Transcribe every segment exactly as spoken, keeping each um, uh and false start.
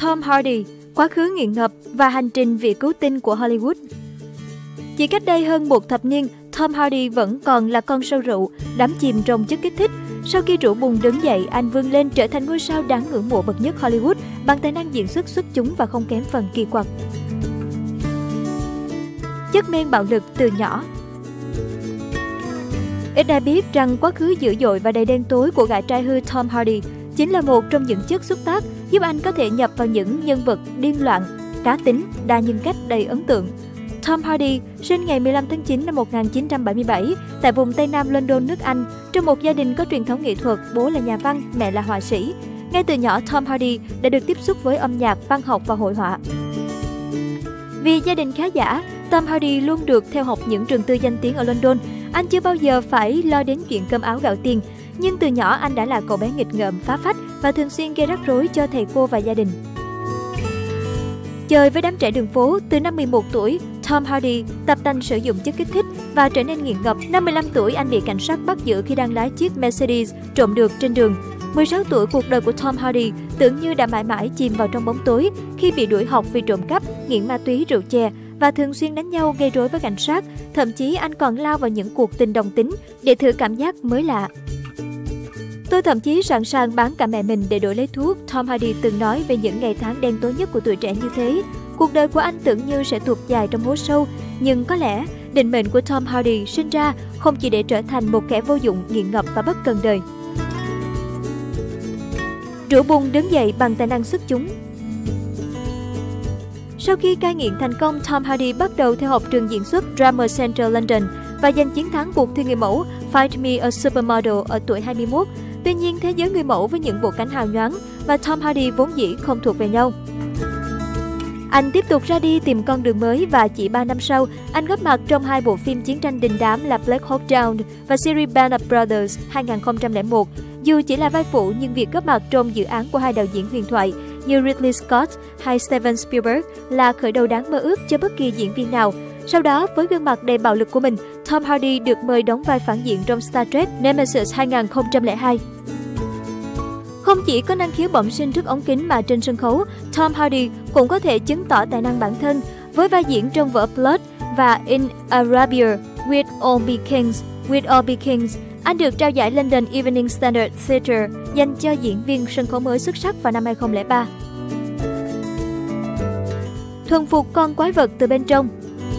Tom Hardy, quá khứ nghiện ngập và hành trình vị cứu tinh của Hollywood. Chỉ cách đây hơn một thập niên, Tom Hardy vẫn còn là con sâu rượu, đắm chìm trong chất kích thích. Sau khi rượu bùng đứng dậy, anh vươn lên trở thành ngôi sao đáng ngưỡng mộ bậc nhất Hollywood bằng tài năng diễn xuất xuất chúng và không kém phần kỳ quặc. Chất men bạo lực từ nhỏ. Ít ai biết rằng quá khứ dữ dội và đầy đen tối của gã trai hư Tom Hardy chính là một trong những chất xúc tác giúp anh có thể nhập vào những nhân vật điên loạn, cá tính, đa nhân cách đầy ấn tượng. Tom Hardy sinh ngày mười lăm tháng chín năm một nghìn chín trăm bảy mươi bảy tại vùng Tây Nam London, nước Anh, trong một gia đình có truyền thống nghệ thuật, bố là nhà văn, mẹ là họa sĩ. Ngay từ nhỏ, Tom Hardy đã được tiếp xúc với âm nhạc, văn học và hội họa. Vì gia đình khá giả, Tom Hardy luôn được theo học những trường tư danh tiếng ở London. Anh chưa bao giờ phải lo đến chuyện cơm áo gạo tiền. Nhưng từ nhỏ anh đã là cậu bé nghịch ngợm, phá phách và thường xuyên gây rắc rối cho thầy cô và gia đình. Chơi với đám trẻ đường phố, từ năm mười một tuổi, Tom Hardy tập tành sử dụng chất kích thích và trở nên nghiện ngập. Năm mười lăm tuổi, anh bị cảnh sát bắt giữ khi đang lái chiếc Mercedes trộm được trên đường. mười sáu tuổi, cuộc đời của Tom Hardy tưởng như đã mãi mãi chìm vào trong bóng tối khi bị đuổi học vì trộm cắp, nghiện ma túy, rượu chè và thường xuyên đánh nhau, gây rối với cảnh sát. Thậm chí anh còn lao vào những cuộc tình đồng tính để thử cảm giác mới lạ. Tôi thậm chí sẵn sàng bán cả mẹ mình để đổi lấy thuốc, Tom Hardy từng nói về những ngày tháng đen tối nhất của tuổi trẻ như thế. Cuộc đời của anh tưởng như sẽ tuột dài trong hố sâu, nhưng có lẽ định mệnh của Tom Hardy sinh ra không chỉ để trở thành một kẻ vô dụng, nghiện ngập và bất cần đời. Rượu bùng đứng dậy bằng tài năng xuất chúng. Sau khi cai nghiện thành công, Tom Hardy bắt đầu theo học trường diễn xuất Drama Centre London và giành chiến thắng cuộc thi người mẫu Find Me a Supermodel ở tuổi hai mươi mốt. Tuy nhiên, thế giới người mẫu với những bộ cánh hào nhoáng và Tom Hardy vốn dĩ không thuộc về nhau. Anh tiếp tục ra đi tìm con đường mới và chỉ ba năm sau, anh góp mặt trong hai bộ phim chiến tranh đình đám là Black Hawk Down và series Band of Brothers hai nghìn không trăm lẻ một. Dù chỉ là vai phụ nhưng việc góp mặt trong dự án của hai đạo diễn huyền thoại như Ridley Scott hay Steven Spielberg là khởi đầu đáng mơ ước cho bất kỳ diễn viên nào. Sau đó, với gương mặt đầy bạo lực của mình, Tom Hardy được mời đóng vai phản diện trong Star Trek Nemesis hai nghìn không trăm lẻ hai. Không chỉ có năng khiếu bẩm sinh trước ống kính mà trên sân khấu, Tom Hardy cũng có thể chứng tỏ tài năng bản thân. Với vai diễn trong vở Blood và In Arabia with All Be Kings, with All Be Kings, anh được trao giải London Evening Standard Theatre dành cho diễn viên sân khấu mới xuất sắc vào năm hai nghìn không trăm lẻ ba. Thuần phục con quái vật từ bên trong.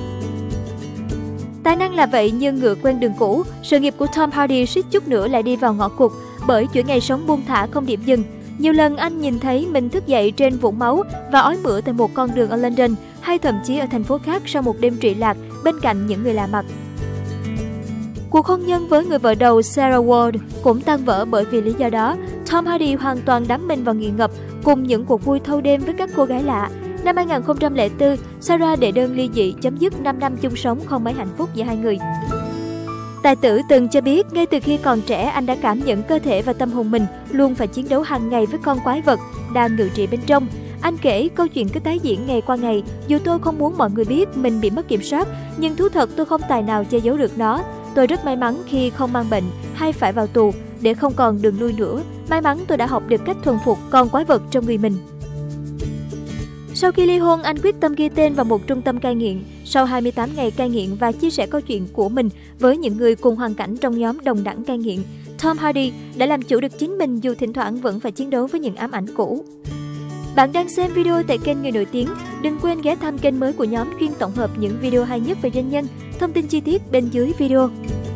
Tài năng là vậy nhưng ngựa quen đường cũ, sự nghiệp của Tom Hardy suýt chút nữa lại đi vào ngõ cụt bởi chuỗi ngày sống buông thả không điểm dừng. Nhiều lần anh nhìn thấy mình thức dậy trên vũng máu và ói mửa tại một con đường ở London hay thậm chí ở thành phố khác sau một đêm trụy lạc bên cạnh những người lạ mặt. Cuộc hôn nhân với người vợ đầu Sarah Ward cũng tan vỡ bởi vì lý do đó. Tom Hardy hoàn toàn đắm mình vào nghiện ngập cùng những cuộc vui thâu đêm với các cô gái lạ. Năm hai nghìn không trăm lẻ bốn, Sarah đệ đơn ly dị chấm dứt năm năm chung sống không mấy hạnh phúc giữa hai người. Tài tử từng cho biết ngay từ khi còn trẻ anh đã cảm nhận cơ thể và tâm hồn mình luôn phải chiến đấu hàng ngày với con quái vật đang ngự trị bên trong. Anh kể câu chuyện cứ tái diễn ngày qua ngày, dù tôi không muốn mọi người biết mình bị mất kiểm soát, nhưng thú thật tôi không tài nào che giấu được nó. Tôi rất may mắn khi không mang bệnh hay phải vào tù để không còn đường lui nữa. May mắn tôi đã học được cách thuần phục con quái vật trong người mình. Sau khi ly hôn, anh quyết tâm ghi tên vào một trung tâm cai nghiện. Sau hai mươi tám ngày cai nghiện và chia sẻ câu chuyện của mình với những người cùng hoàn cảnh trong nhóm đồng đẳng cai nghiện, Tom Hardy đã làm chủ được chính mình dù thỉnh thoảng vẫn phải chiến đấu với những ám ảnh cũ. Bạn đang xem video tại kênh Người Nổi Tiếng. Đừng quên ghé thăm kênh mới của nhóm chuyên tổng hợp những video hay nhất về doanh nhân. Thông tin chi tiết bên dưới video.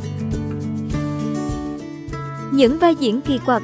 Những vai diễn kỳ quặc.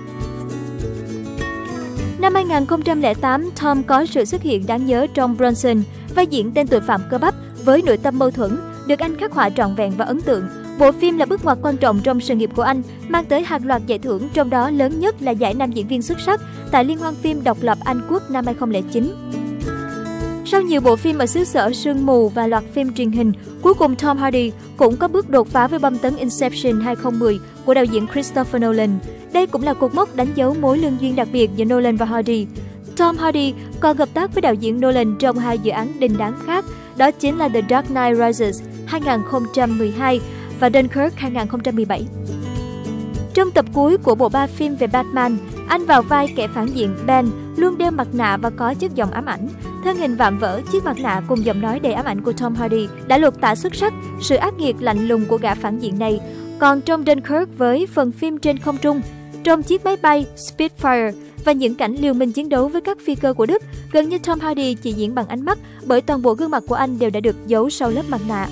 Năm hai nghìn không trăm lẻ tám, Tom có sự xuất hiện đáng nhớ trong Bronson, vai diễn tên tội phạm cơ bắp với nội tâm mâu thuẫn, được anh khắc họa trọn vẹn và ấn tượng. Bộ phim là bước ngoặt quan trọng trong sự nghiệp của anh, mang tới hàng loạt giải thưởng, trong đó lớn nhất là giải nam diễn viên xuất sắc tại Liên hoan phim độc lập Anh Quốc năm hai nghìn không trăm lẻ chín. Sau nhiều bộ phim ở xứ sở sương mù và loạt phim truyền hình, cuối cùng Tom Hardy cũng có bước đột phá với bom tấn Inception hai nghìn không trăm mười của đạo diễn Christopher Nolan. Đây cũng là cột mốc đánh dấu mối lương duyên đặc biệt giữa Nolan và Hardy. Tom Hardy còn hợp tác với đạo diễn Nolan trong hai dự án đình đám khác, đó chính là The Dark Knight Rises hai nghìn không trăm mười hai và Dunkirk hai nghìn không trăm mười bảy. Trong tập cuối của bộ ba phim về Batman, anh vào vai kẻ phản diện Ben luôn đeo mặt nạ và có chất giọng ám ảnh. Thân hình vạm vỡ, chiếc mặt nạ cùng giọng nói đầy ám ảnh của Tom Hardy đã lột tả xuất sắc sự ác nghiệt lạnh lùng của gã phản diện này. Còn trong Dunkirk với phần phim trên không trung, trong chiếc máy bay Spitfire và những cảnh liều mình chiến đấu với các phi cơ của Đức, gần như Tom Hardy chỉ diễn bằng ánh mắt bởi toàn bộ gương mặt của anh đều đã được giấu sau lớp mặt nạ.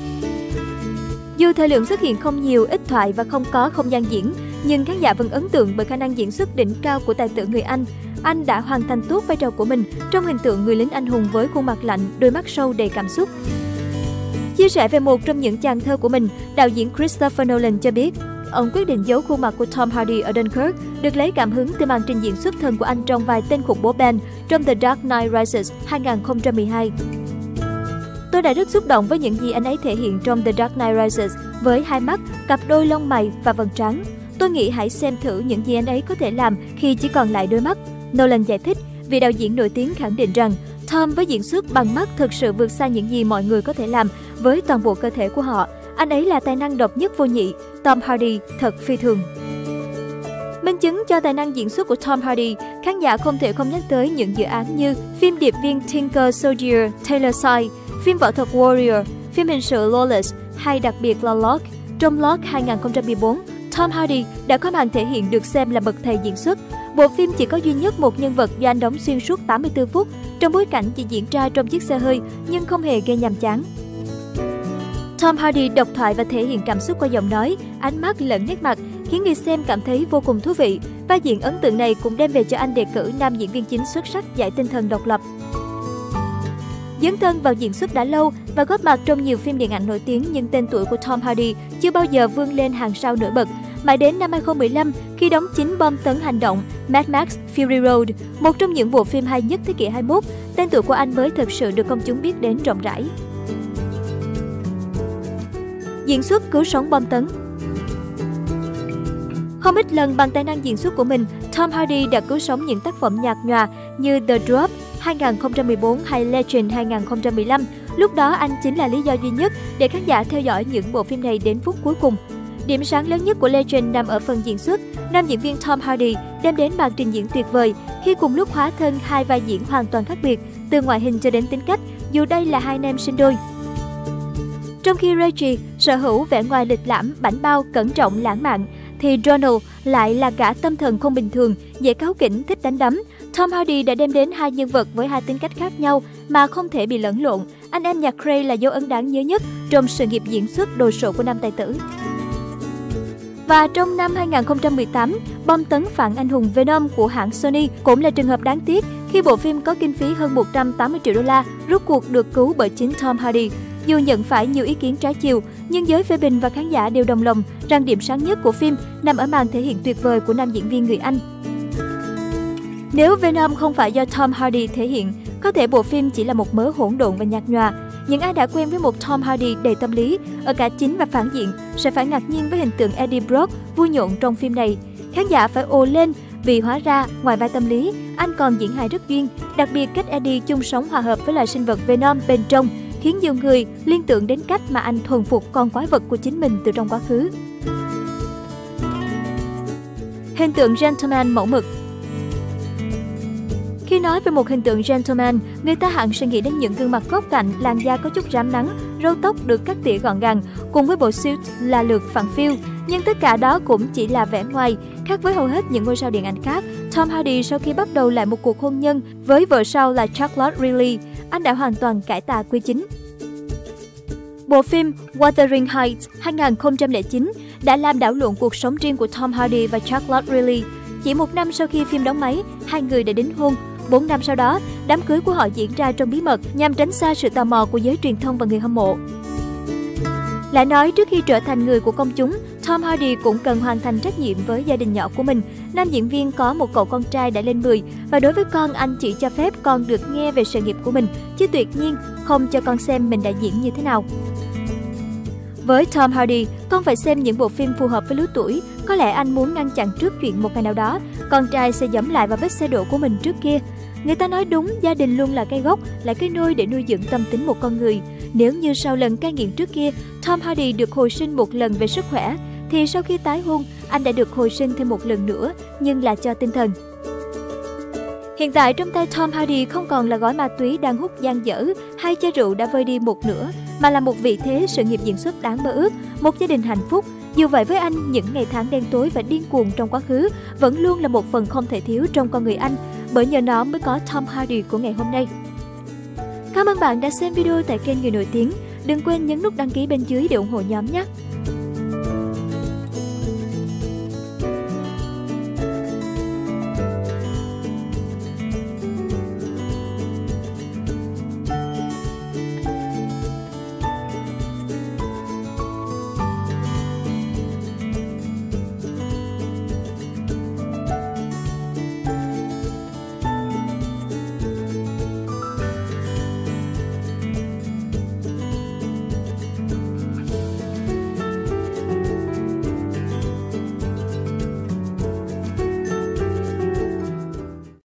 Dù thời lượng xuất hiện không nhiều, ít thoại và không có không gian diễn, nhưng khán giả vẫn ấn tượng bởi khả năng diễn xuất đỉnh cao của tài tử người Anh. Anh đã hoàn thành tốt vai trò của mình trong hình tượng người lính anh hùng với khuôn mặt lạnh, đôi mắt sâu đầy cảm xúc. Chia sẻ về một trong những chàng thơ của mình, đạo diễn Christopher Nolan cho biết, ông quyết định giấu khuôn mặt của Tom Hardy ở Dunkirk, được lấy cảm hứng từ màn trình diễn xuất thân của anh trong vai tên khủng bố Ben trong The Dark Knight Rises hai nghìn không trăm mười hai. Tôi đã rất xúc động với những gì anh ấy thể hiện trong The Dark Knight Rises với hai mắt, cặp đôi lông mày và vầng trán. Tôi nghĩ hãy xem thử những gì anh ấy có thể làm khi chỉ còn lại đôi mắt. Nolan giải thích, vị đạo diễn nổi tiếng khẳng định rằng Tom với diễn xuất bằng mắt thực sự vượt xa những gì mọi người có thể làm với toàn bộ cơ thể của họ. Anh ấy là tài năng độc nhất vô nhị. Tom Hardy thật phi thường. Minh chứng cho tài năng diễn xuất của Tom Hardy, khán giả không thể không nhắc tới những dự án như phim điệp viên Tinker Soldier Taylor Swift, phim võ thuật Warrior, phim hình sự Lawless hay đặc biệt là Lock. Trong Lock hai nghìn không trăm mười bốn, Tom Hardy đã có màn thể hiện được xem là bậc thầy diễn xuất. Bộ phim chỉ có duy nhất một nhân vật do anh đóng xuyên suốt tám mươi tư phút, trong bối cảnh chỉ diễn ra trong chiếc xe hơi nhưng không hề gây nhàm chán. Tom Hardy độc thoại và thể hiện cảm xúc qua giọng nói, ánh mắt lẫn nét mặt, khiến người xem cảm thấy vô cùng thú vị. Vai diễn ấn tượng này cũng đem về cho anh đề cử nam diễn viên chính xuất sắc giải tinh thần độc lập. Dấn thân vào diễn xuất đã lâu và góp mặt trong nhiều phim điện ảnh nổi tiếng, nhưng tên tuổi của Tom Hardy chưa bao giờ vươn lên hàng sao nổi bật. Mãi đến năm hai nghìn không trăm mười lăm, khi đóng chính bom tấn hành động Mad Max Fury Road, một trong những bộ phim hay nhất thế kỷ hai mươi mốt, tên tuổi của anh mới thực sự được công chúng biết đến rộng rãi. Diễn xuất cứu sống bom tấn. Không ít lần bằng tài năng diễn xuất của mình, Tom Hardy đã cứu sống những tác phẩm nhạt nhòa như The Drop hai nghìn không trăm mười bốn hay Legend hai nghìn không trăm mười lăm. Lúc đó anh chính là lý do duy nhất để khán giả theo dõi những bộ phim này đến phút cuối cùng. Điểm sáng lớn nhất của Legend nằm ở phần diễn xuất. Nam diễn viên Tom Hardy đem đến màn trình diễn tuyệt vời khi cùng lúc hóa thân hai vai diễn hoàn toàn khác biệt, từ ngoại hình cho đến tính cách, dù đây là hai anh em sinh đôi. Trong khi Reggie sở hữu vẻ ngoài lịch lãm, bảnh bao, cẩn trọng, lãng mạn, thì Donald lại là gã tâm thần không bình thường, dễ cáu kỉnh, thích đánh đấm. Tom Hardy đã đem đến hai nhân vật với hai tính cách khác nhau mà không thể bị lẫn lộn. Anh em nhà Cray là dấu ấn đáng nhớ nhất trong sự nghiệp diễn xuất đồ sộ của nam tài tử. Và trong năm hai nghìn không trăm mười tám, bom tấn phản anh hùng Venom của hãng Sony cũng là trường hợp đáng tiếc khi bộ phim có kinh phí hơn một trăm tám mươi triệu đô la, rốt cuộc được cứu bởi chính Tom Hardy. Dù nhận phải nhiều ý kiến trái chiều, nhưng giới phê bình và khán giả đều đồng lòng rằng điểm sáng nhất của phim nằm ở màn thể hiện tuyệt vời của nam diễn viên người Anh. Nếu Venom không phải do Tom Hardy thể hiện, có thể bộ phim chỉ là một mớ hỗn độn và nhạt nhòa. Những ai đã quen với một Tom Hardy đầy tâm lý ở cả chính và phản diện sẽ phải ngạc nhiên với hình tượng Eddie Brock vui nhộn trong phim này. Khán giả phải ồ lên vì hóa ra ngoài vai tâm lý, anh còn diễn hài rất duyên. Đặc biệt cách Eddie chung sống hòa hợp với loài sinh vật Venom bên trong khiến nhiều người liên tưởng đến cách mà anh thuần phục con quái vật của chính mình từ trong quá khứ. Hình tượng gentleman mẫu mực. Khi nói về một hình tượng gentleman, người ta hẳn sẽ nghĩ đến những gương mặt góc cạnh, làn da có chút rám nắng, râu tóc được cắt tỉa gọn gàng, cùng với bộ suit là lượt phẳng phiu. Nhưng tất cả đó cũng chỉ là vẻ ngoài. Khác với hầu hết những ngôi sao điện ảnh khác, Tom Hardy sau khi bắt đầu lại một cuộc hôn nhân với vợ sau là Charlotte Riley, anh đã hoàn toàn cải tà quy chính. Bộ phim Wuthering Heights hai nghìn không trăm lẻ chín đã làm đảo lộn cuộc sống riêng của Tom Hardy và Charlotte Riley. Chỉ một năm sau khi phim đóng máy, hai người đã đính hôn. Bốn năm sau đó, đám cưới của họ diễn ra trong bí mật nhằm tránh xa sự tò mò của giới truyền thông và người hâm mộ. Lại nói, trước khi trở thành người của công chúng, Tom Hardy cũng cần hoàn thành trách nhiệm với gia đình nhỏ của mình. Nam diễn viên có một cậu con trai đã lên mười và đối với con, anh chỉ cho phép con được nghe về sự nghiệp của mình, chứ tuyệt nhiên không cho con xem mình đã diễn như thế nào. Với Tom Hardy, con phải xem những bộ phim phù hợp với lứa tuổi. Có lẽ anh muốn ngăn chặn trước chuyện một ngày nào đó, con trai sẽ dẫm lại vào vết xe đổ của mình trước kia. Người ta nói đúng, gia đình luôn là cái gốc, là cái nôi để nuôi dưỡng tâm tính một con người. Nếu như sau lần cai nghiện trước kia, Tom Hardy được hồi sinh một lần về sức khỏe, thì sau khi tái hôn, anh đã được hồi sinh thêm một lần nữa, nhưng là cho tinh thần. Hiện tại trong tay Tom Hardy không còn là gói ma túy đang hút dang dở hay chai rượu đã vơi đi một nửa, mà là một vị thế, sự nghiệp diễn xuất đáng mơ ước, một gia đình hạnh phúc. Dù vậy với anh, những ngày tháng đen tối và điên cuồng trong quá khứ vẫn luôn là một phần không thể thiếu trong con người anh, bởi nhờ nó mới có Tom Hardy của ngày hôm nay. Cảm ơn bạn đã xem video tại kênh Người Nổi Tiếng. Đừng quên nhấn nút đăng ký bên dưới để ủng hộ nhóm nhé!